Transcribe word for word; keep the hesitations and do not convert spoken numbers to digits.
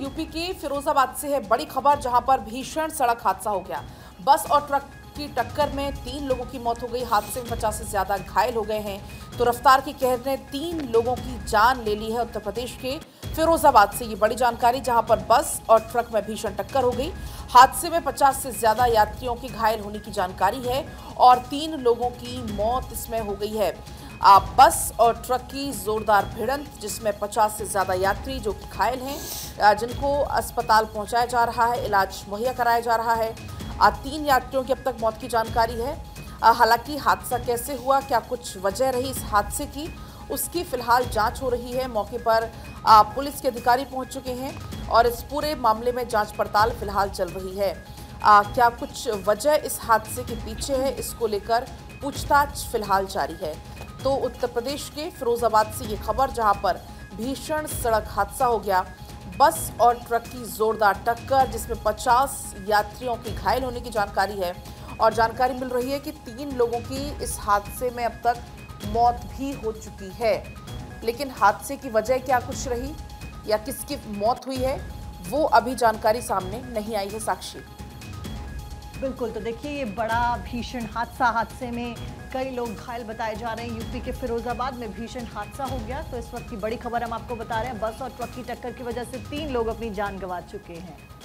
UP के फिरोजाबाद से है बड़ी खबर, जहां पर भीषण सड़क हादसा हो गया। बस और ट्रक की टक्कर में तीन लोगों की मौत हो गई। हादसे में पचास से ज्यादा घायल हो गए हैं। तो रफ्तार की कहर ने तीन लोगों की जान ले ली है। उत्तर प्रदेश के फिरोजाबाद से ये बड़ी जानकारी, जहां पर बस और ट्रक में भीषण टक्कर हो गई। हादसे में पचास से ज्यादा यात्रियों की घायल होने की जानकारी है और तीन लोगों की मौत इसमें हो गई है। आ, बस और ट्रक की जोरदार भिड़ंत, जिसमें पचास से ज्यादा यात्री जो कि घायल हैं, जिनको अस्पताल पहुंचाया जा रहा है, इलाज मुहैया कराया जा रहा है। आ, तीन यात्रियों की अब तक मौत की जानकारी है। हालांकि हादसा कैसे हुआ, क्या कुछ वजह रही इस हादसे की, उसकी फिलहाल जांच हो रही है। मौके पर आ, पुलिस के अधिकारी पहुंच चुके हैं और इस पूरे मामले में जांच पड़ताल फिलहाल चल रही है। आ, क्या कुछ वजह इस हादसे के पीछे है, इसको लेकर पूछताछ फिलहाल जारी है। तो उत्तर प्रदेश के फिरोजाबाद से ये खबर, जहां पर भीषण सड़क हादसा हो गया। बस और ट्रक की जोरदार टक्कर, जिसमें पचास यात्रियों की घायल होने की जानकारी है और जानकारी मिल रही है कि तीन लोगों की इस हादसे में अब तक मौत भी हो चुकी है। लेकिन हादसे की वजह क्या कुछ रही या किसकी मौत हुई है, वो अभी जानकारी सामने नहीं आई है। साक्षी, बिल्कुल, तो देखिए ये बड़ा भीषण हादसा, हादसे में कई लोग घायल बताए जा रहे हैं। यूपी के फिरोजाबाद में भीषण हादसा हो गया। तो इस वक्त की बड़ी खबर हम आपको बता रहे हैं, बस और ट्रक की टक्कर की वजह से तीन लोग अपनी जान गंवा चुके हैं।